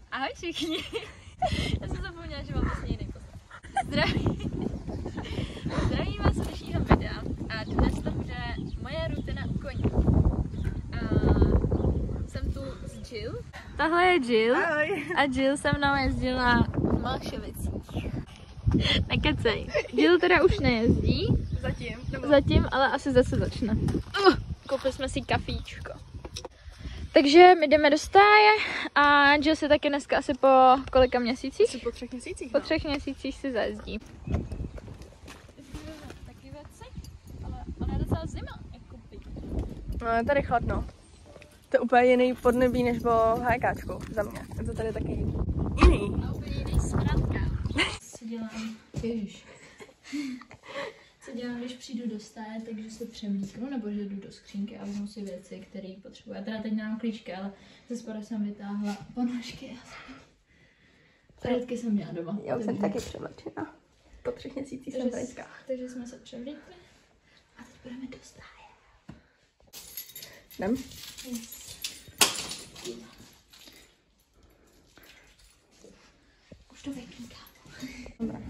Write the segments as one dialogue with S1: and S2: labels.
S1: Ahoj všichni. Já jsem zapomněla, že mám vlastně jiný postav. Zdravím vás z dnešního videa a dnes to bude moje rutina u koní. Jsem tu s Jill. Tohle je Jill.
S2: Ahoj.
S1: A Jill se mnou jezdila v Malšovicích. Nekecej. Jill teda už nejezdí. Zatím, ale asi zase začne. Koupili jsme si kafíčko. Takže my jdeme do stáje a Jill si taky dneska asi po kolika měsících?
S2: Asi po 3 měsících.
S1: Po 3 měsících si zajezdí. Taky věci, ale ona je docela zima.
S2: No, je tady chladno. To je úplně jiný podnebí, než bylo v HKčku za mě. Je to tady taky jiný.
S1: A úplně jiný smradka. Co dělám? Ježiš. Co dělám, když přijdu do stáje, takže se přemlíknu, nebo že jdu do skřínky a vezmu si věci, které potřebuji. Já teda teď nemám klíčky, ale ze spoda jsem vytáhla ponožky a zajetky jsem měla doma.
S2: Já už jsem taky převlečena. Po 3 měsících jsem v rajskách.
S1: Takže jsme se převlíkli a teď budeme do stáje.
S2: Jdem?
S1: Yes. Už to vykýká.
S2: Dobrá.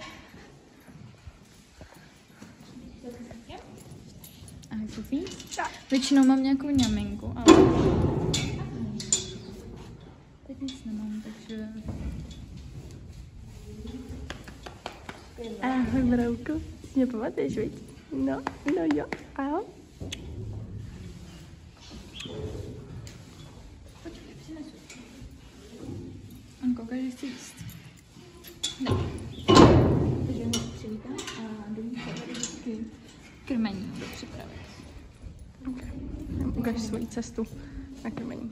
S1: A kupí? Většinou mám nějakou ňaminku, ale teď nic nemám, takže...
S2: Ahoj, brouku. Mě pamatuješ, viď? No jo. Ahoj.
S1: Počkej, přinesu. On kouká, že chce jíst. Ne. Takže ho přivítám a jdu vždycky krmení do připravit.
S2: Okay. Ukaž svoji cestu na krmení.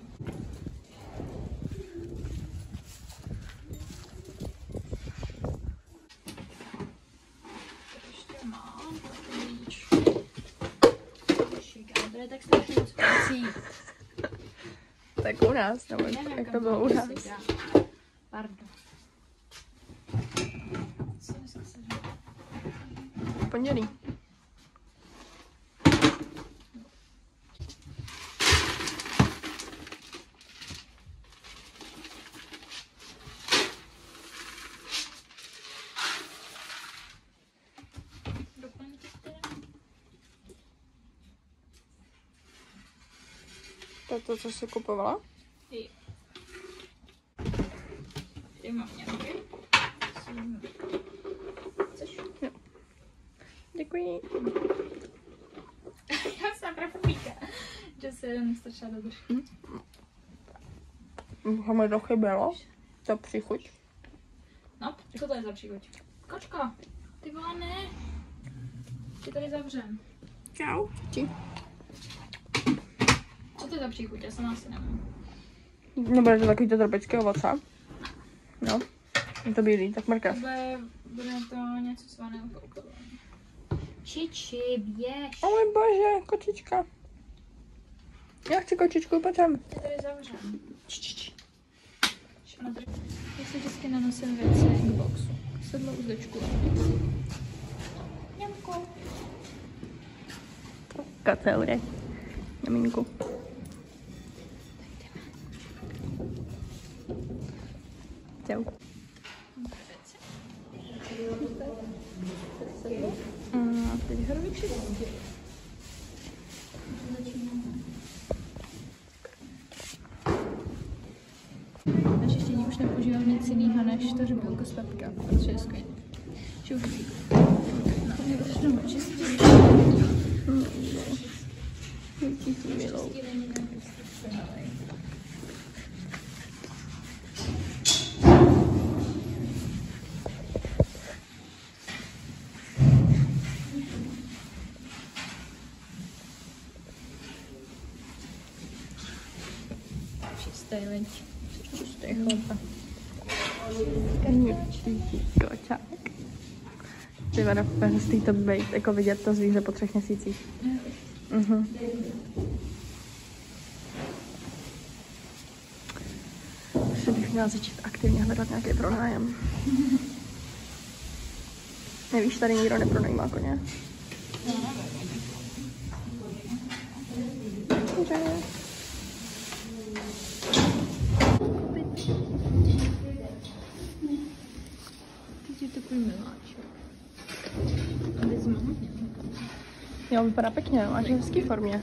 S1: Ještě mám klíč. Bude tak strašně moc prací.
S2: Tak u nás, nebo jak to bylo u nás?
S1: Pardon.
S2: Pondělí. To je to, co jsi kupovala?
S1: Jo. Tady mám nějaké. Chceš?
S2: Jo. Děkuji.
S1: Já jsem trafíka, že se nestrčila do držky.
S2: Mi to chybělo. To příchuť.
S1: No, co to je za příchuť? Kočko, ty vole ne. Ty tady zavřem.
S2: Čau. Ti.
S1: Co to je za příchuť? Já jsem asi nemám.
S2: Nebude to takový to tropické ovoce? No. Je to bílý, tak mrkev.
S1: Bude to něco svaného koukování. Čiči, běž.
S2: O můj bože, kočička. Já chci kočičku, pojď sem.
S1: Já tady zavřem. Já si vždycky nanosím věci k boxu. Sedlo uzdečku. Němko.
S2: Kaceure. Jaminku. Čau. A teď hrovičky.
S1: Na čištění už nepoužívám nic jiného než to řebílko z Pepka, protože je skvělý. Šuplík. No, začnu čistit. Čistý leď.
S2: Čistý chlapa. Kočák. Ty vada, hustý to být, jako vidět to zvíře po 3 měsících. Už bych měla začít aktivně hledat nějaký pronájem. Nevíš, tady nikdo nepronajímá koně. Dobře.
S1: Teď je takový miláček. A teď jsme hodně.
S2: Jo, vypadá pěkně, máš v hezký formě.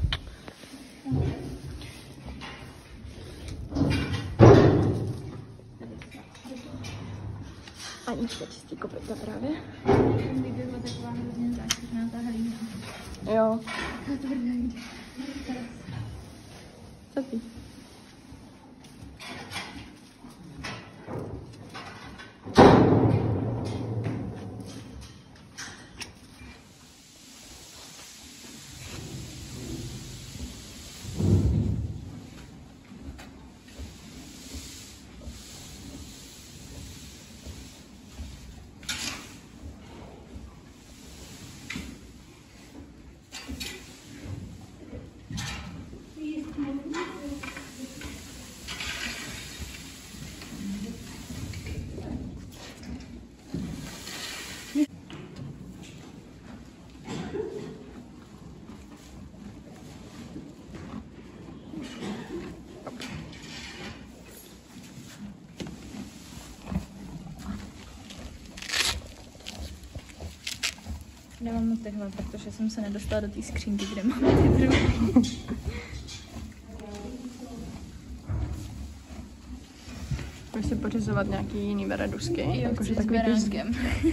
S2: Anička čistí kopyta právě.
S1: Kdyby byla taková hrozně záštětná ta hlína.
S2: Jo.
S1: A to nejde.
S2: Co ty?
S1: Nemám mu tyhle, protože jsem se nedostala do té skřínky, kde mám ty druhý.
S2: Můžeš si pořizovat nějaký jiný veredusky?
S1: Jakože takový beránkem.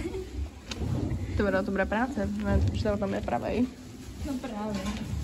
S2: To bude práce, protože to tam je pravej.
S1: No právě.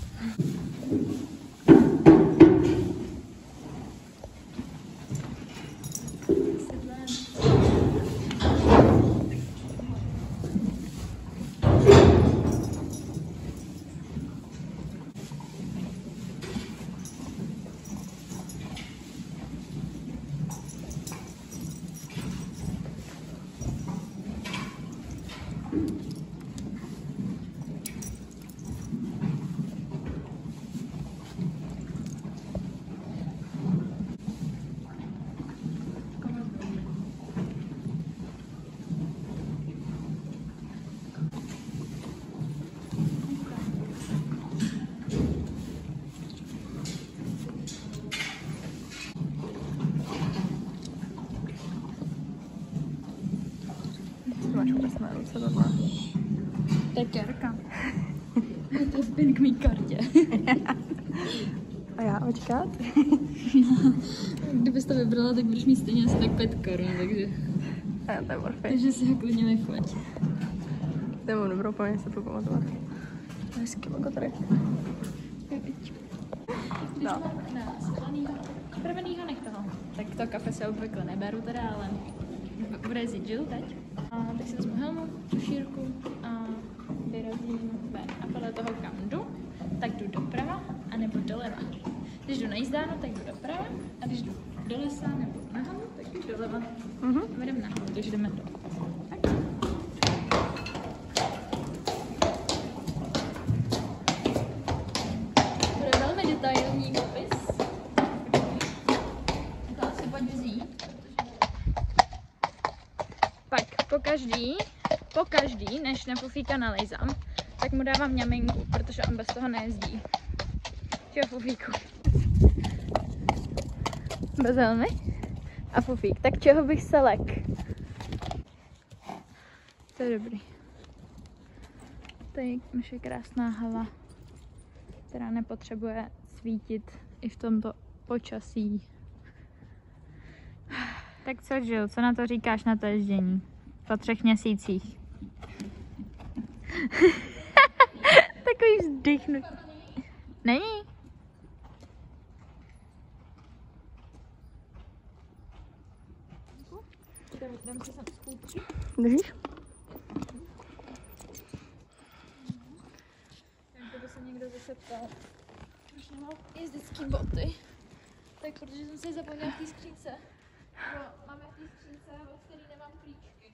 S2: Máš vůbec na ruce tohle.
S1: To je kerka. To je pin k mý kartě.
S2: A já očkat?
S1: Kdybys to vybrala, tak budeš mít stejně asi tak 5 korun, takže...
S2: A to je morfej.
S1: Takže si ho klidně vychoď.
S2: To je dobrou paměť se pamatovat. Hezký logo tady. No.
S1: Prvnýho nech toho. Tak to kafe se obvykle neberu teda, ale bude jezdit Jill teď. A tak si vezmu helmu, tušírku a vyrazím ven. A podle toho, kam jdu, tak jdu doprava a nebo doleva. Když jdu na jízdánu, tak jdu doprava a když jdu do lesa nebo nahoru, tak jdu doleva. A jdeme nahoru, takže jdeme doleva. Bude velmi detailní popis. To asi pojď vzít. Pak pokaždý, než na Fufíka nalejzám, tak mu dávám ňaminku, protože on bez toho nejezdí. Čau, Fufíku. Bez helmy? A Fufík, tak čeho bych se lek? To je dobrý. To je naše krásná hala, která nepotřebuje svítit i v tomto počasí. Tak co, Jill, co na to říkáš na to ježdění? Po 3 měsících. Takový vzdychnut. Není?
S2: Držíš?
S1: Kdyby se někdo zase ptal, proč nemám jezdecký boty, tak protože jsem se zapomněla v té skřínce. Máme v té skřínce, ve které nemám klíčky.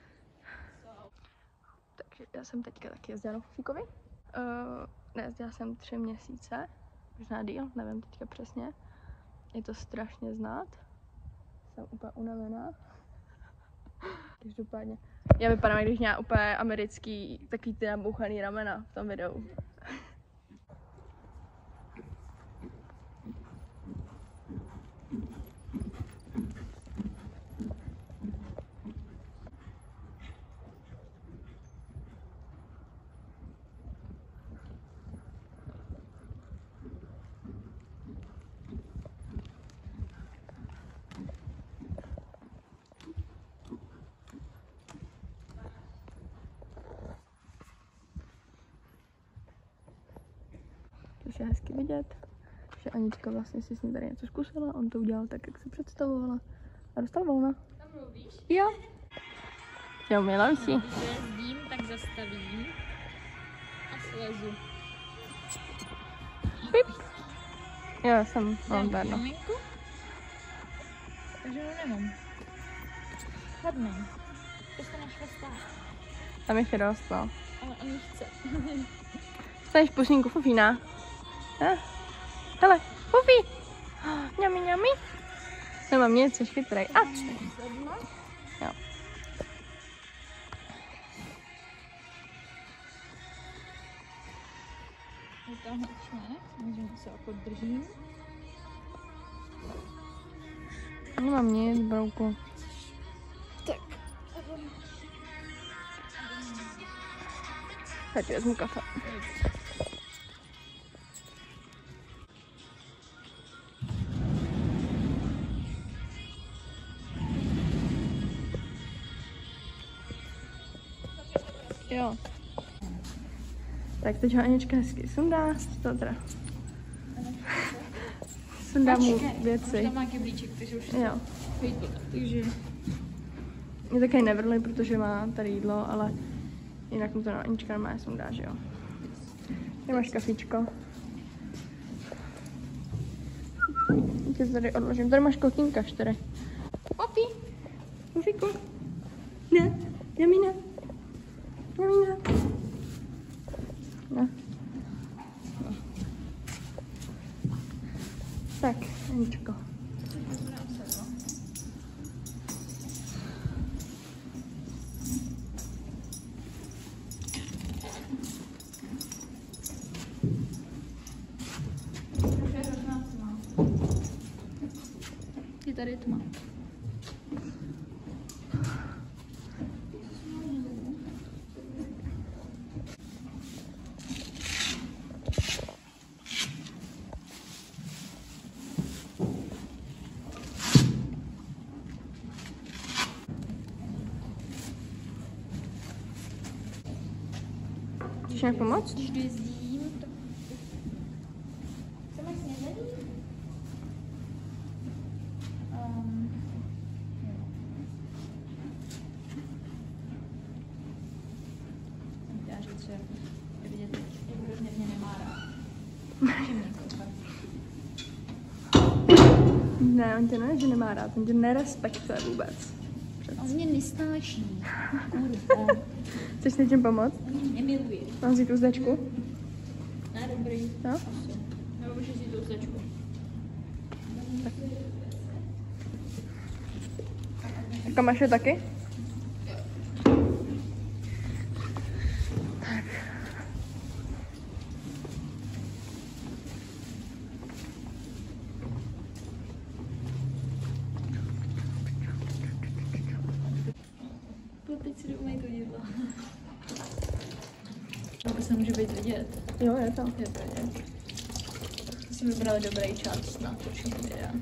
S2: Takže já jsem teďka taky jezdila na Fufíkovi. Nejezdila jsem 3 měsíce, možná díl, nevím teďka přesně. Je to strašně znát. Jsem úplně unavená. Každopádně. Já vypadám, když měla úplně americký, takový ty nabouchaný ramena v tom videu. ještě hezky vidět, že Anička vlastně si s ní tady něco zkusila, on to udělal tak, jak se představovala a dostal volno.
S1: Tam mluvíš?
S2: Jo. Jo, milovci.
S1: Když jezdím, tak zastavím a slezu.
S2: Pip. Jo, mám berno.
S1: Maminku? Takže ho nemám. Hodnej. Dostaneš vestát.
S2: Tam ještě dost, no.
S1: Ale on ji chce.
S2: Staneš pusínku Fufína? Hele, Fufi! Ňami, ňami. Nemám nic, jsi chytrej. A! Jo.
S1: Vytáhnu už ne, samozřejmě se podržím.
S2: Nemám nic, brouku.
S1: Tak.
S2: Teď vezmu kafe. Jo. Tak teď ho Anička hezky sundá, to teda. Sundá mu věci.
S1: Tam má keblíček, takže už
S2: Jo.
S1: vyjdu, takže...
S2: Je takový nevrlý, protože má tady jídlo, ale jinak mu to Anička normálně sundá, že jo. Tady máš kafíčko. Tě tady odložím. Tady máš kokínka 4. Popi! Mufiku! Ne, Jamina! Jamina! No. Tak, Aničko.
S1: Je tady tma.
S2: Chceš nějak pomoct?
S1: Když dojezdím, tak... Co máš snědaní? Jsem chtěla říct, že je vidět, jak hrozně mě nemá rád. Že mě koukat.
S2: Ne, on tě ne, že nemá rád, on tě nerespektuje vůbec.
S1: On mě nesnáší. Kurva.
S2: Chceš s něčím pomoct?
S1: On mě nemiluje.
S2: Mám si tu zdečku?
S1: Ne, dobrý.
S2: No?
S1: Asi. Nebo můžeš si tu značku.
S2: Jako máš je taky? Tak.
S1: Teď si umej to jídlo. To se může být vidět.
S2: Jo, je to.
S1: Je to vidět. Jsme vybrali dobrý čas na točení videa.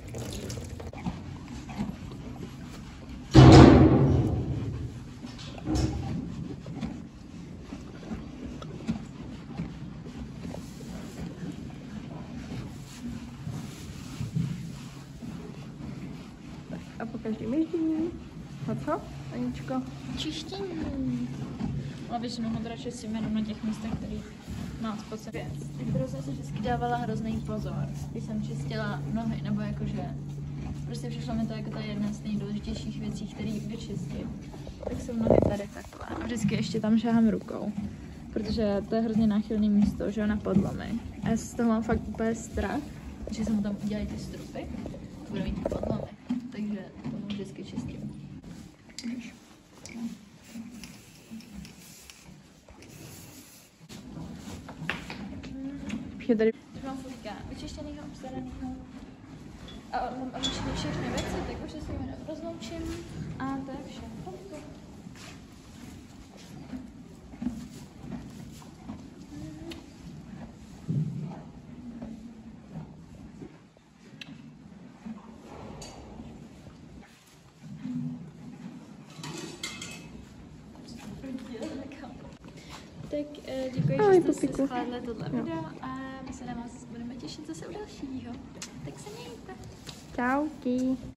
S2: A po každém ježdění. A co, Aničko?
S1: Čištění. Ale většinou ho radši si jenom na těch místech, který má spotřeb věc. Kterou jsem si vždycky dávala hrozný pozor, když jsem čistila nohy, nebo jakože prostě přišlo mi to jako ta jedna z nejdůležitějších věcí, které vyčistit. Tak jsou nohy tady takhle. A vždycky ještě tam šáhám rukou, protože to je hrozně náchylné místo, že jo, na podlomy. A já z toho mám fakt úplně strach, že se mu tam udělají ty strupy, budu mít podlomy. Takže to vždycky čistím.
S2: Je tady.
S1: Už mám fotka vyčištěnýho, obstaranýho. A mám obyčejně všechny věci, tak už se s nimi rozloučím. A to je vše. Tak děkuji, že jste si shlédli tohle video a my se na vás budeme těšit zase u dalšího. Tak se mějte.
S2: Čauky.